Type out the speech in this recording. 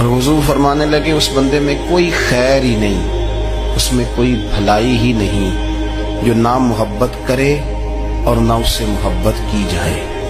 और हुजूर फरमाने लगे उस बंदे में कोई खैर ही नहीं, उसमें कोई भलाई ही नहीं जो ना मोहब्बत करे और ना उससे मोहब्बत की जाए।